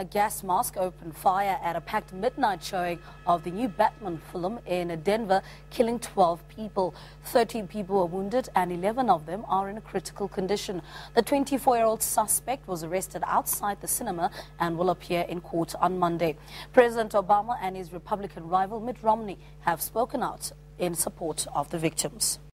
A gas mask opened fire at a packed midnight showing of the new Batman film in Denver, killing 12 people. 13 people were wounded and 11 of them are in a critical condition. The 24-year-old suspect was arrested outside the cinema and will appear in court on Monday. President Obama and his Republican rival Mitt Romney have spoken out in support of the victims.